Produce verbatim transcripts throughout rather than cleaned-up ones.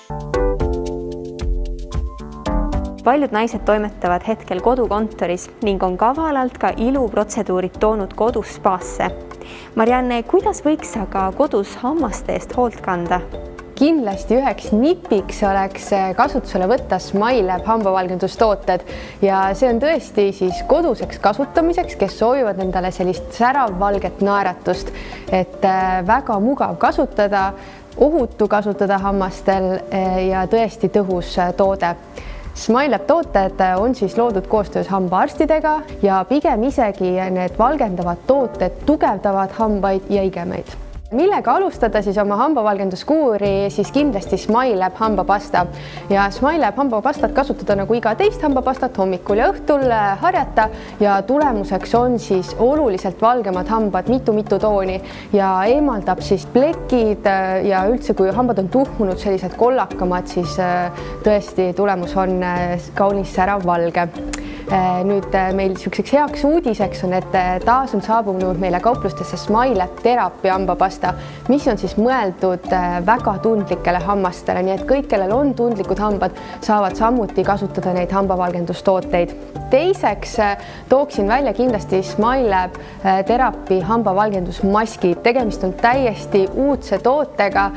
Paljud naised toimetavad hetkel kodukontoris ning on kavalalt ka iluprotseduurid toonud kodus spaasse. Marianne, kuidas võiks aga kodus hammaste eest hoolt kanda? Kindlasti üheks nipiks oleks kasutusele võtta SmileLab hambavalgendustooted ja see on tõesti siis koduseks kasutamiseks, kes soovivad endale sellist säravvalget naeratust, et väga mugav kasutada, ohutu kasutada hammastel ja tõesti tõhus toode. SmileLab tooted on siis loodud koostöös hambaarstidega ja pigem isegi need valgendavad tooted tugevdavad hambaid ja igemeid. Millega alustada siis oma hambavalgenduskuuri, siis kindlasti SmileLab hambapasta. Ja SmileLab hambapastat kasutada nagu iga teist hambapastat hommikul ja õhtul harjata ja tulemuseks on siis oluliselt valgemad hambad, mitu-mitu tooni ja eemaldab siis plekid ja üldse, kui hambad on tuhmunud sellised kollakamad, siis tõesti tulemus on kaunis särav valge. Nüüd meil niisuguseks heaks uudiseks on, et taas on saabunud meile kauplustesse SmileLab Therapy hambapasta, mis on siis mõeldud väga tundlikele hammastele, nii et kõik, kellel on tundlikud hambad, saavad samuti kasutada neid hambavalgendustooteid. Teiseks tooksin välja kindlasti SmileLab Therapy hambavalgendusmaskid. Tegemist on täiesti uudse tootega,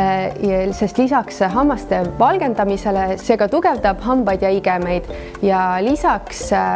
sest lisaks hammaste valgendamisele see ka tugevdab hambaid ja igemeid ja lisaks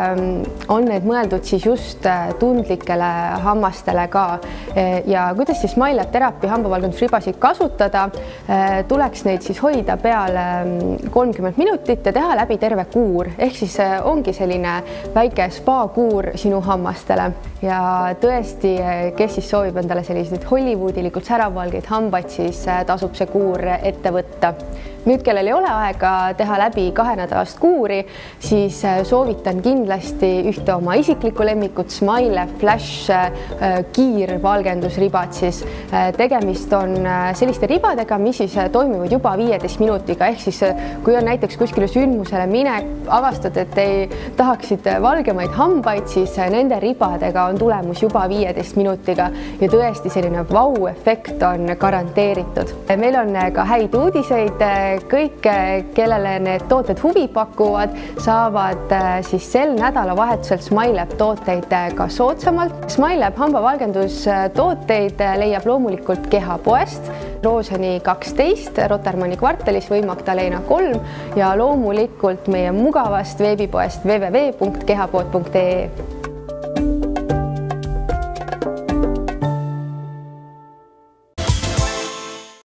on need mõeldud siis just tundlikele hammastele ka. Ja kuidas siis SmileLab Therapy hambavalgendusribasid kasutada, tuleks neid siis hoida peale kolmkümmend minutit ja teha läbi terve kuur. Ehk siis ongi selline väike spa-kuur sinu hammastele. Ja tõesti, kes siis soovib endale selliseid hollywoodilikult säravvalgeid hambaid, siis tasub see kuur ette võtta. Nüüd, kellel ei ole aega teha läbi kahenädalast kuuri, siis soovitan kindlasti ühte oma isiklikku lemmikut SmileLab Flash kiirvalgendusribad. Siis tegemist on selliste ribadega, mis siis toimivad juba viieteist minutiga. Ehk siis, kui on näiteks kuskile sündmusele minek, avastad, et ei tahaksid valgemaid hambaid, siis nende ribadega on tulemus juba viieteist minutiga ja tõesti selline vau-efekt on garanteeritud. Meil on ka häid uudiseid. Kõik, kellele need tooted huvi pakuvad, saavad siis sel nädalavahetusel SmileLab tooteid ka soodsamalt. SmileLab hambavalgendustooteid leiab loomulikult Kehapoest, Rooseni kaksteist, Rotermanni kvartalis või Magdalena kolm ja loomulikult meie mugavast veebipoest w w w punkt kehapood punkt e e.